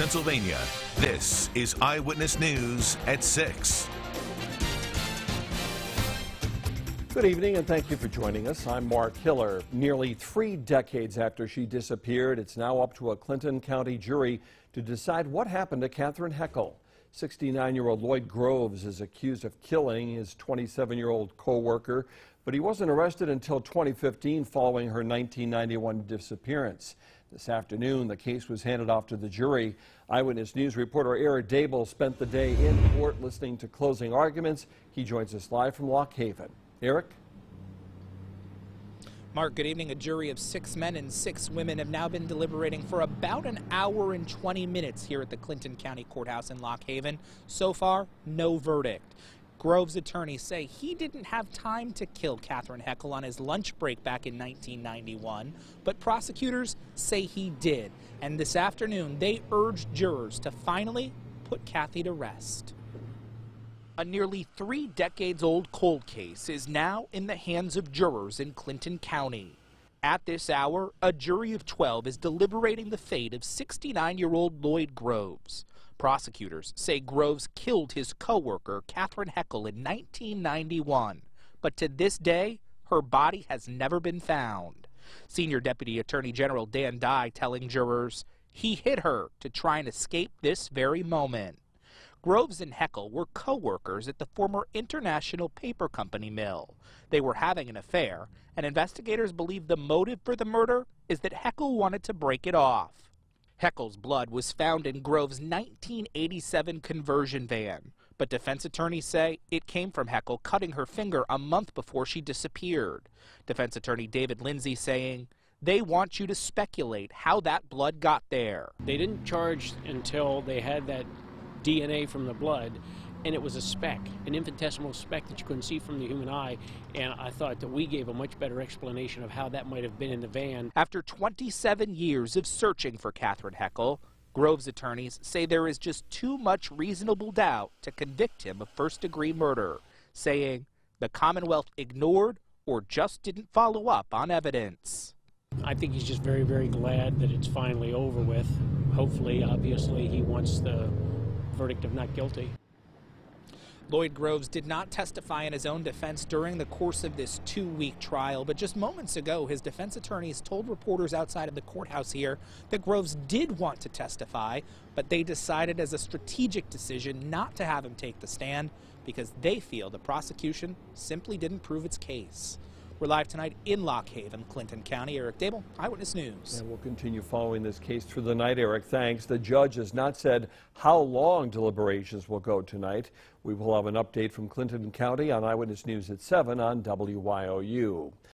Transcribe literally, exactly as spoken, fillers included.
Pennsylvania. This is Eyewitness News at six. Good evening and thank you for joining us. I'm Mark Hiller. Nearly three decades after she disappeared, it's now up to a Clinton County jury to decide what happened to Catherine Heckel. sixty-nine-year-old Lloyd Groves is accused of killing his twenty-seven-year-old co-worker, but he wasn't arrested until twenty fifteen following her nineteen ninety-one disappearance. This afternoon, the case was handed off to the jury. Eyewitness News reporter Eric Dable spent the day in court listening to closing arguments. He joins us live from Lock Haven. Eric? Mark, good evening. A jury of six men and six women have now been deliberating for about an hour and twenty minutes here at the Clinton County Courthouse in Lock Haven. So far, no verdict. Groves' attorneys say he didn't have time to kill Catherine Heckel on his lunch break back in nineteen ninety-one, but prosecutors say he did. And this afternoon, they urged jurors to finally put Kathy to rest. A nearly three decades old cold case is now in the hands of jurors in Clinton County. At this hour, a jury of twelve is deliberating the fate of sixty-nine-year-old Lloyd Groves. Prosecutors say Groves killed his co-worker, Catherine Heckel, in nineteen ninety-one. But to this day, her body has never been found. Senior Deputy Attorney General Dan Dye telling jurors he hit her to try and escape this very moment. Groves and Heckel were co-workers at the former International Paper Company mill. They were having an affair, and investigators believe the motive for the murder is that Heckel wanted to break it off. Heckel's blood was found in Groves' nineteen eighty-seven conversion van, but defense attorneys say it came from Heckel cutting her finger a month before she disappeared. Defense attorney David Lindsay saying, they want you to speculate how that blood got there. They didn't charge until they had that D N A from the blood, and it was a speck, an infinitesimal speck that you couldn't see from the human eye, and I thought that we gave a much better explanation of how that might have been in the van. After twenty-seven years of searching for Catherine Heckel, Groves' attorneys say there is just too much reasonable doubt to convict him of first-degree murder, saying the Commonwealth ignored or just didn't follow up on evidence. I think he's just very, very glad that it's finally over with. Hopefully, obviously, he wants the verdict of not guilty. Lloyd Groves did not testify in his own defense during the course of this two-week trial, but just moments ago, his defense attorneys told reporters outside of the courthouse here that Groves did want to testify, but they decided as a strategic decision not to have him take the stand because they feel the prosecution simply didn't prove its case. We're live tonight in Lock Haven, Clinton County. Eric Dable, Eyewitness News. And we'll continue following this case through the night, Eric. Thanks. The judge has not said how long deliberations will go tonight. We will have an update from Clinton County on Eyewitness News at seven on W Y O U.